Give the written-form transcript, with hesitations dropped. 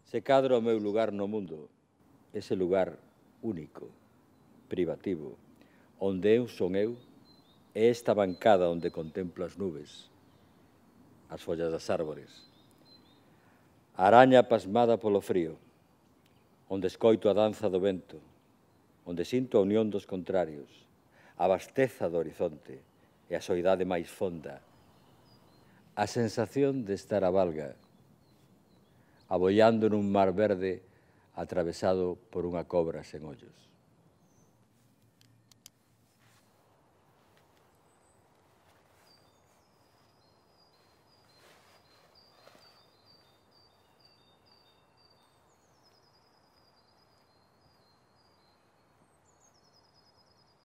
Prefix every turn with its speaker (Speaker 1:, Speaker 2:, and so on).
Speaker 1: Se cadra o meu lugar no mundo, ese lugar único, privativo, onde eu son eu, é esta bancada onde contemplo as nubes, as follas das árbores, a araña pasmada polo frío, onde escoito a danza do vento, onde sinto a unión dos contrarios, a vasteza do horizonte e a soidade máis fonda, a sensación de estar a valga, aboiando nun mar verde atravesado por unha cobra sen ollos.